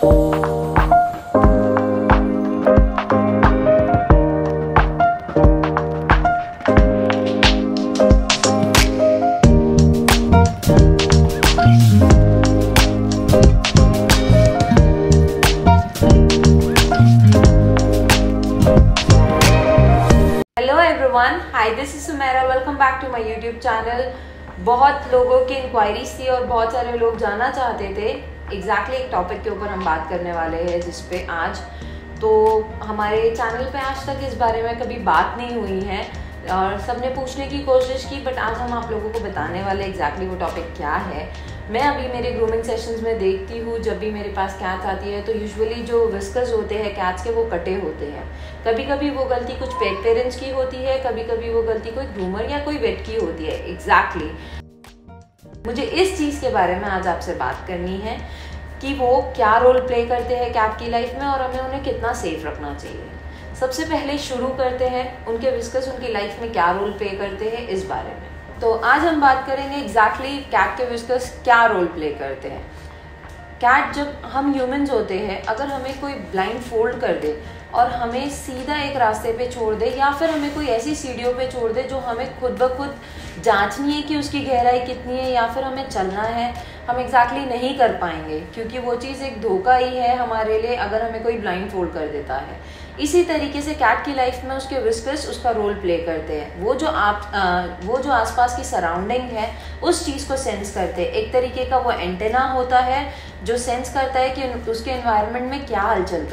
Hi this is Sumera, welcome back to my YouTube channel. बहुत लोगों की इंक्वायरीज थी और बहुत सारे लोग जानना चाहते थे एग्जैक्टली एक टॉपिक के ऊपर हम बात करने वाले हैं, जिस पे आज तो हमारे चैनल पे आज तक इस बारे में कभी बात नहीं हुई है और सबने पूछने की कोशिश की, बट आज हम आप लोगों को बताने वाले एग्जैक्टली वो टॉपिक क्या है। मैं अभी मेरे ग्रूमिंग सेशंस में देखती हूँ, जब भी मेरे पास कैट्स आती है तो यूजुअली जो विस्कर्स होते हैं कैट्स के वो कटे होते हैं। कभी कभी वो गलती कुछ पेट पेरेंट्स की होती है, कभी कभी वो गलती कोई ग्रूमर या कोई वेट की होती है। एग्जैक्टली मुझे इस चीज़ के बारे में आज आपसे बात करनी है कि वो क्या रोल प्ले करते हैं कैट की लाइफ में और हमें उन्हें कितना सेफ रखना चाहिए। सबसे पहले शुरू करते हैं उनके विस्कर्स उनकी लाइफ में क्या रोल प्ले करते हैं इस बारे में। तो आज हम बात करेंगे एग्जैक्टली कैट के विस्कर्स क्या रोल प्ले करते हैं। कैट, जब हम ह्यूमंस होते हैं, अगर हमें कोई ब्लाइंड फोल्ड कर दे और हमें सीधा एक रास्ते पे छोड़ दे या फिर हमें कोई ऐसी सीढ़ियों पे छोड़ दे जो हमें खुद ब खुद जांचनी है कि उसकी गहराई कितनी है या फिर हमें चलना है, हम एग्जैक्टली नहीं कर पाएंगे, क्योंकि वो चीज़ एक धोखा ही है हमारे लिए अगर हमें कोई ब्लाइंड फोल्ड कर देता है। इसी तरीके से कैट की लाइफ में उसके विस्कर्स उसका रोल प्ले करते हैं। वो जो आसपास की सराउंडिंग है उस चीज़ को सेंस करते हैं। एक तरीके का वो एंटेना होता है जो सेंस करता है कि उसके एनवायरनमेंट में क्या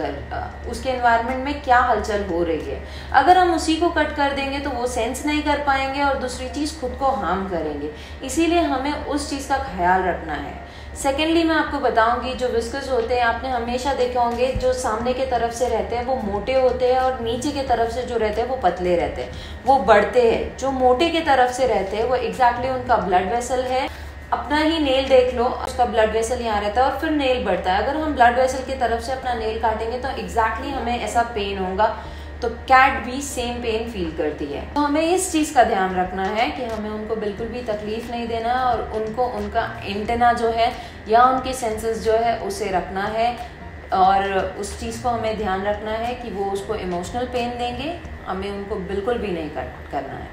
हलचल हो रही है। अगर हम उसी को कट कर देंगे तो वो सेंस नहीं कर पाएंगे और दूसरी चीज़ खुद को हार्म करेंगे। इसीलिए हमें उस चीज़ का ख्याल रखना है। सेकेंडली मैं आपको बताऊंगी, जो विस्कर्स होते हैं आपने हमेशा देखे होंगे, जो सामने के तरफ से रहते हैं वो मोटे होते हैं और नीचे के तरफ से जो रहते हैं वो पतले रहते हैं, वो बढ़ते हैं। जो मोटे के तरफ से रहते हैं वो एग्जैक्टली उनका ब्लड वेसल है। अपना ही नेल देख लो, उसका ब्लड वेसल यहाँ रहता है और फिर नेल बढ़ता है। अगर हम ब्लड वेसल की तरफ से अपना नेल काटेंगे तो एग्जैक्टली हमें ऐसा पेन होगा। तो कैट भी सेम पेन फील करती है। तो हमें इस चीज़ का ध्यान रखना है कि हमें उनको बिल्कुल भी तकलीफ नहीं देना है और उनको उनका एंटेना जो है या उनके सेंसेस जो है उसे रखना है और उस चीज़ को हमें ध्यान रखना है कि वो उसको इमोशनल पेन देंगे, हमें उनको बिल्कुल भी नहीं करना है।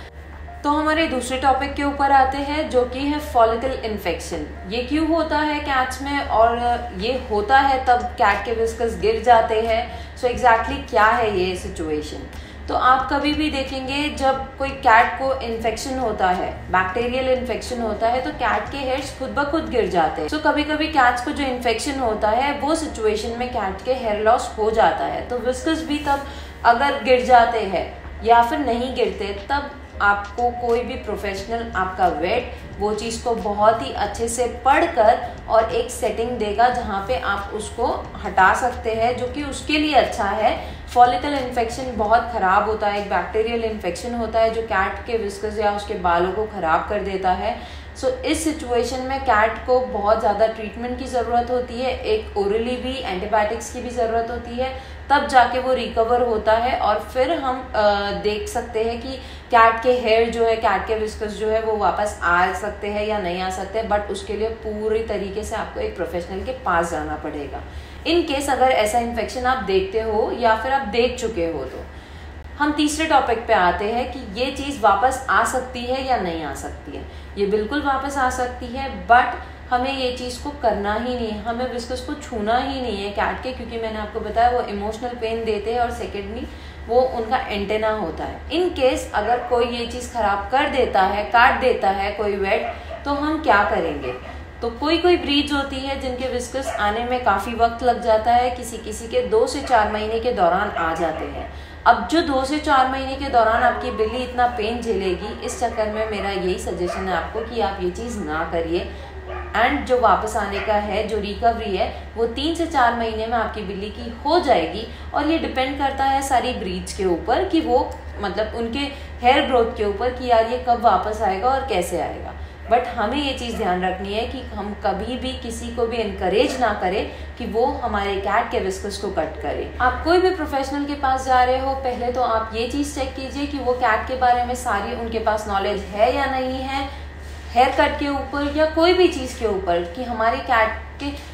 तो हमारे दूसरे टॉपिक के ऊपर आते हैं, जो कि है फॉलिकल इन्फेक्शन। ये क्यों होता है कैट्स में और ये होता है तब कैट के विस्कर्स गिर जाते हैं। सो एग्जैक्टली क्या है ये सिचुएशन। तो आप कभी भी देखेंगे जब कोई कैट को इन्फेक्शन होता है, बैक्टीरियल इन्फेक्शन होता है, तो कैट के हेयर्स खुद ब खुद गिर जाते हैं। सो कभी कभी कैट्स को जो इन्फेक्शन होता है वो सिचुएशन में कैट के हेयर लॉस हो जाता है। तो विस्कर्स भी तब अगर गिर जाते हैं या फिर नहीं गिरते, तब आपको कोई भी प्रोफेशनल, आपका वेट, वो चीज़ को बहुत ही अच्छे से पढ़कर और एक सेटिंग देगा जहाँ पे आप उसको हटा सकते हैं, जो कि उसके लिए अच्छा है। फॉलिकल इन्फेक्शन बहुत ख़राब होता है, एक बैक्टीरियल इन्फेक्शन होता है जो कैट के विस्कर्स या उसके बालों को ख़राब कर देता है। सो इस सिचुएशन में कैट को बहुत ज़्यादा ट्रीटमेंट की ज़रूरत होती है, एक ओरली भी एंटीबायोटिक्स की भी ज़रूरत होती है, तब जाके वो रिकवर होता है और फिर हम देख सकते हैं कि कैट के हेयर जो है, कैट के विस्कर्स जो है वो वापस आ सकते हैं या नहीं आ सकते। बट उसके लिए पूरी तरीके से आपको एक प्रोफेशनल के पास जाना पड़ेगा। इन केस अगर ऐसा इन्फेक्शन आप देखते हो या फिर आप देख चुके हो। तो हम तीसरे टॉपिक पे आते हैं कि ये चीज़ वापस आ सकती है या नहीं आ सकती है। ये बिल्कुल वापस आ सकती है, बट हमें ये चीज़ को करना ही नहीं है, हमें विस्कर्स को छूना ही नहीं है कैट के, क्योंकि मैंने आपको बताया वो इमोशनल पेन देते हैं और सेकेंडली वो उनका एंटेना होता है। इन केस अगर कोई ये चीज़ खराब कर देता है, काट देता है कोई वेट, तो हम क्या करेंगे। तो कोई ब्रीड्स होती है जिनके विस्कर्स आने में काफ़ी वक्त लग जाता है, किसी के 2 से 4 महीने के दौरान आ जाते हैं। अब जो 2 से 4 महीने के दौरान आपकी बिल्ली इतना पेन झेलेगी, इस चक्कर में मेरा यही सजेशन है आपको कि आप ये चीज़ ना करिए। एंड जो वापस आने का है, जो रिकवरी है, वो 3 से 4 महीने में आपकी बिल्ली की हो जाएगी। और ये डिपेंड करता है सारी ब्रीड्स के ऊपर कि वो मतलब उनके हेयर ग्रोथ के ऊपर कि यार ये कब वापस आएगा और कैसे आएगा। बट हमें ये चीज़ ध्यान रखनी है कि हम कभी भी किसी को भी इनकरेज ना करें कि वो हमारे कैट के विस्कर्स को कट करे। आप कोई भी प्रोफेशनल के पास जा रहे हो, पहले तो आप ये चीज़ चेक कीजिए कि वो कैट के बारे में सारी उनके पास नॉलेज है या नहीं है, हेयर कट के ऊपर या कोई भी चीज़ के ऊपर, कि हमारे कैट के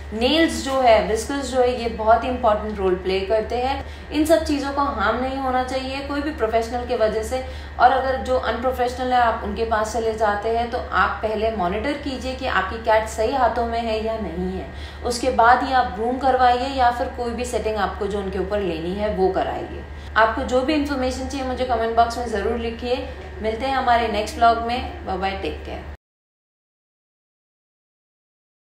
नेल्स जो है, विस्कर्स जो है, ये बहुत ही इंपॉर्टेंट रोल प्ले करते हैं। इन सब चीज़ों को हार्म नहीं होना चाहिए कोई भी प्रोफेशनल के वजह से। और अगर जो अनप्रोफेशनल है आप उनके पास चले जाते हैं तो आप पहले मॉनिटर कीजिए कि आपकी कैट सही हाथों में है या नहीं है। उसके बाद ही आप ग्रूम करवाइए या फिर कोई भी सेटिंग आपको जो उनके ऊपर लेनी है वो कराइए। आपको जो भी इन्फॉर्मेशन चाहिए मुझे कमेंट बॉक्स में ज़रूर लिखिए। मिलते हैं हमारे नेक्स्ट व्लॉग में। Bye bye, take care.